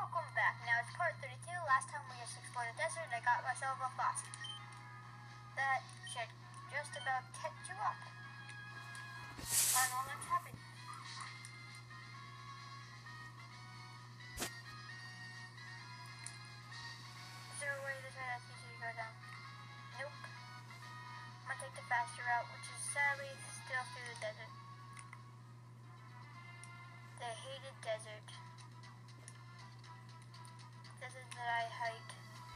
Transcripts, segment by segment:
Welcome back. Now it's part 32. Last time we just explored the desert and I got myself a fossil. That should just about catch you up on all that's happened. Is there a way this way that's easy to go down? Nope. I'm gonna take the faster route, which is sadly still through the desert. The hated desert. Desert that I hate.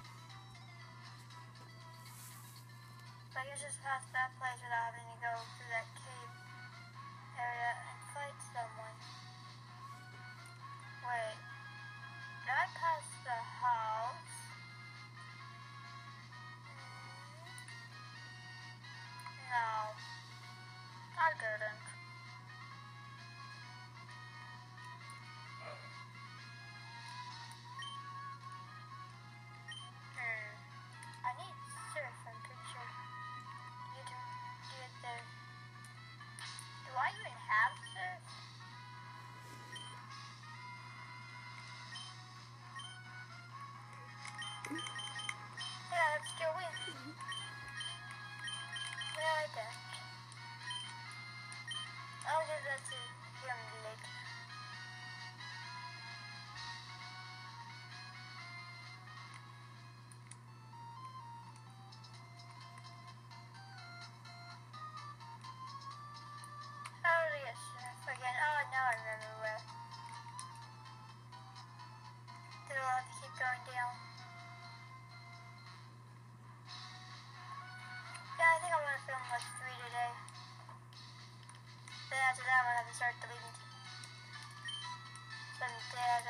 But I guess just past that place without having to go through that cave area and fight someone. Wait. Did I pass the house? No. I didn't. I need surf, I'm pretty sure. You to get there. Do I even have surf? Yeah, that's still win. Yeah, I don't. I'll give that to him later. Oh, yes, again. Oh, now I remember where. Did I have to keep going down? Yeah, I think I want to film like 3 today. Then after that, I'm going to have to start deleting some data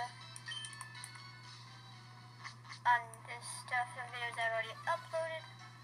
on this stuff and videos I've already uploaded.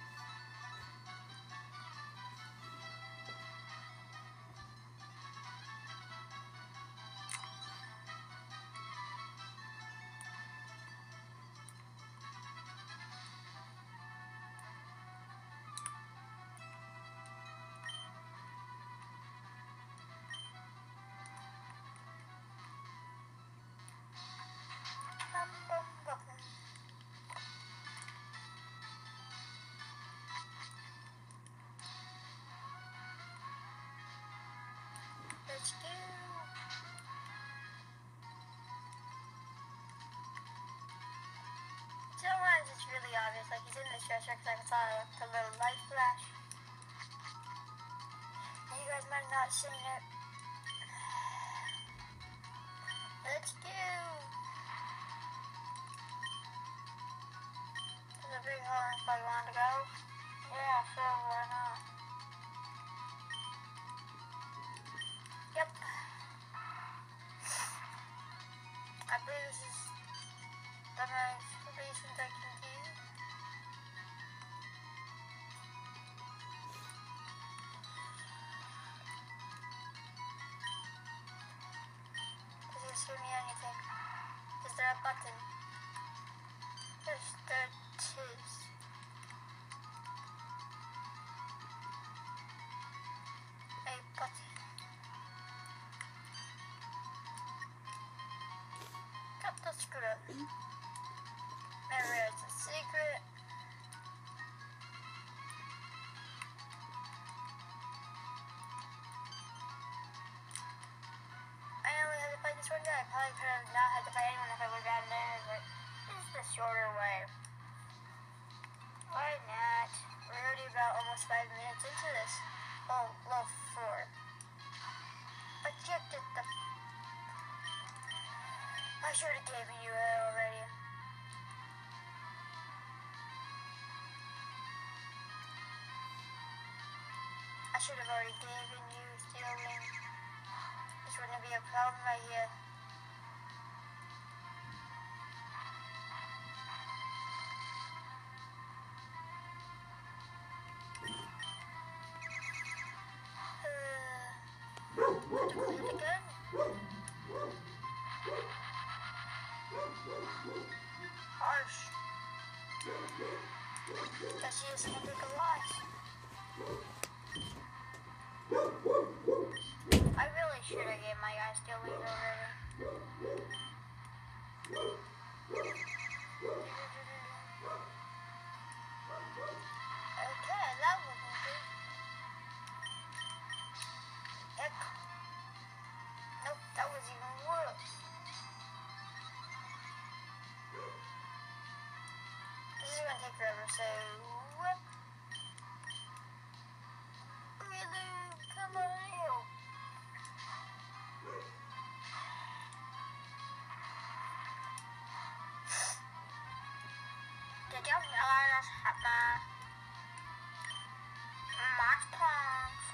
Let's go. Sometimes it's really obvious, like he's in the stretcher because I saw the little light flash. And you guys might have not seen it. Let's go. There's a big hole in spot you want to go? Yeah, sure, why not? Yep. I believe this is the most recent I can do. Does it show me anything? Is there a button? Yes, there is. A button. Cut the screw. Maybe it's a secret. I only had to fight this one guy. I probably could have not had to fight anyone if I would have gotten there, but this is the shorter way. Why not? We're already about almost 5 minutes into this. Oh, well, 4. Ejected the... I should have given you it already. I should have already given you stealing. This wouldn't be a problem right here. Again? Harsh. Guess he is gonna take a loss. I really should have gave my guy stealing already. are gonna take forever, so really, come on you. Did you realize that my plants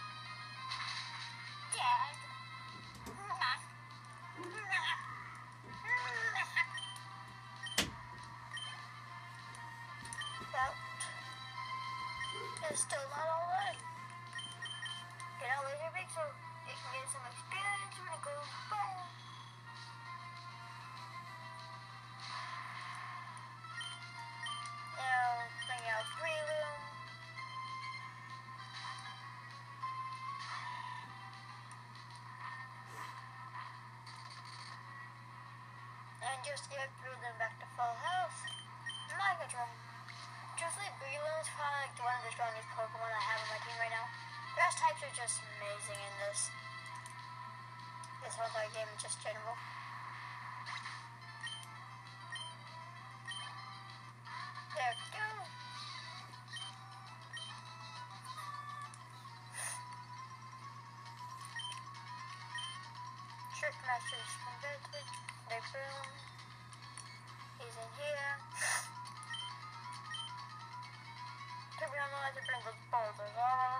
dead? But it's still not all right. Get out laser big so you can get some experience when it goes boom. Now bring out Breloom. And just get Breloom back to full health. Megatron. Truthfully, Breloom is probably like one of the strongest Pokemon I have on my team right now. Grass types are just amazing in this whole entire game in just general. There we go. Trick Master is converted. They boom. He's in here. Took me on the line to bring those boulders.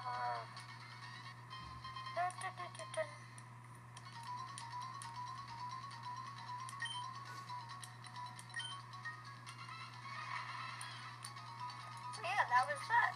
So yeah, that was that.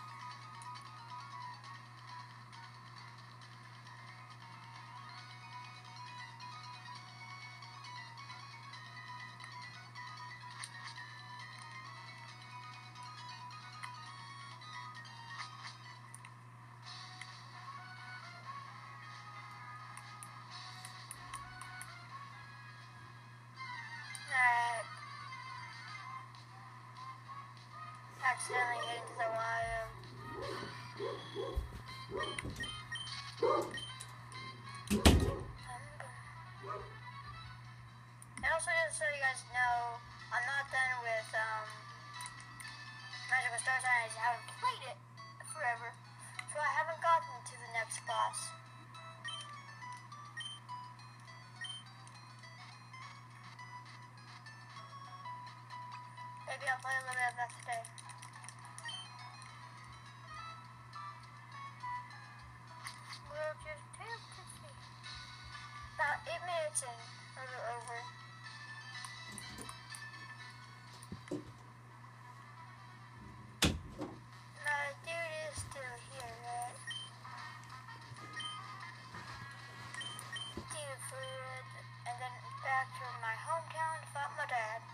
Accidentally hit into the wire. And also just so you guys know, I'm not done with Magical Star Sign. I just haven't played it forever, so I haven't gotten to the next boss. Maybe I'll play a little bit of that today. We'll just have to see. About 8 minutes in, a little over. My dude is still here, right? Dude food, and then back to my hometown to fight my dad.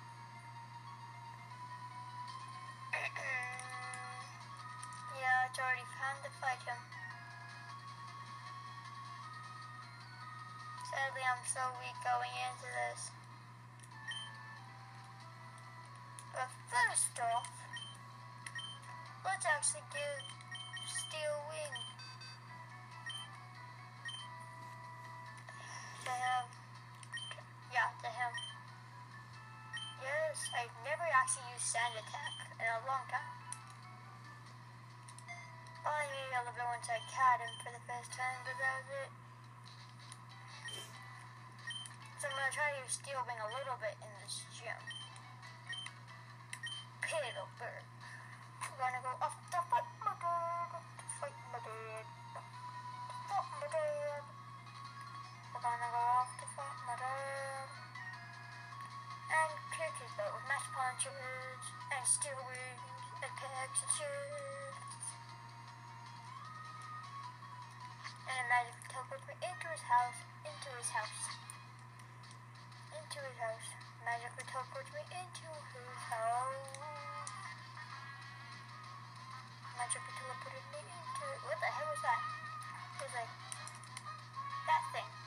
Yeah, it's already time to fight him. Sadly, I'm so weak going into this. But first off, let's actually give Steel Wing to him. Yeah, to him. Yes, I've never actually used Sand Attack in a long time. Only maybe a little bit once I caught him for the first time, but that was it. So I'm going to try to use Steel Wing a little bit in this gym. Pittlebird. We're going to go off to fight my dad. Fight my dad. Fight my dad. We're going to go off to fight my dad. And kick his butt with Mash Punches and Steel Wings and Pegs and Shifts. And a magic teleports me into his house. Magically teleports me into his house. Magically teleported me into it. What the hell was that? It was like that thing.